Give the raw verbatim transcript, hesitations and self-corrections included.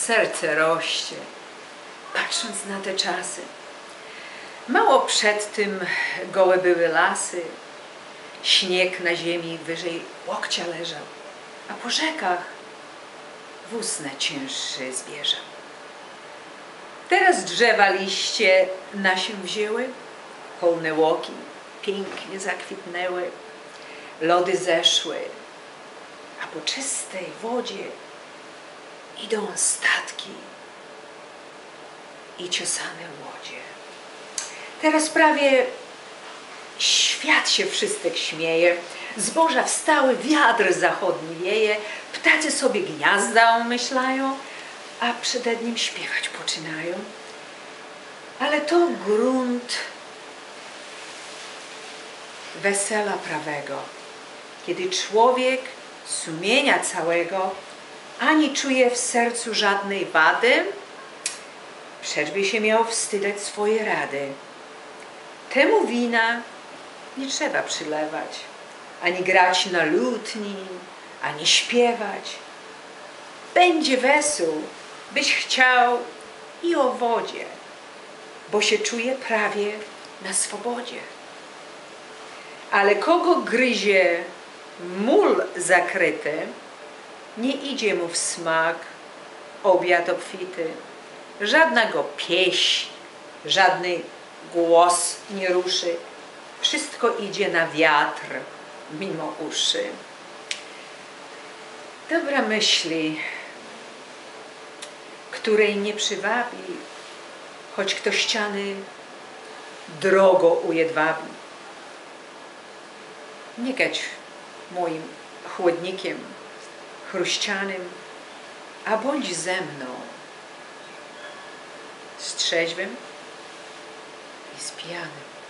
serce roście, patrząc na te czasy. Mało przed tym gołe były lasy, śnieg na ziemi wyżej łokcia leżał, a po rzekach wóz najcięższy zbieżał. Teraz drzewa liście na się wzięły, polne łoki pięknie zakwitnęły, lody zeszły, a po czystej wodzie idą statki i ciosane łodzie. Teraz prawie świat się wszystek śmieje, zboża wstały, wiatr zachodni wieje, ptacy sobie gniazda umyślają, a przede nim śpiewać poczynają. Ale to grunt wesela prawego, kiedy człowiek sumienia całego ani czuje w sercu żadnej wady, przecieżby się miał wstydzać swoje rady. Temu wina nie trzeba przylewać, ani grać na lutni, ani śpiewać. Będzie wesół, byś chciał i o wodzie, bo się czuje prawie na swobodzie. Ale kogo gryzie mól zakryty, nie idzie mu w smak obiad obfity. Żadna go pieśń, żadny głos nie ruszy. Wszystko idzie na wiatr mimo uszy. Dobra myśli, której nie przywabi, choć kto ściany drogo ujedwabi. Nie gać moim chłodnikiem chruścianym, a bądź ze mną z trzeźwym i z pijanym.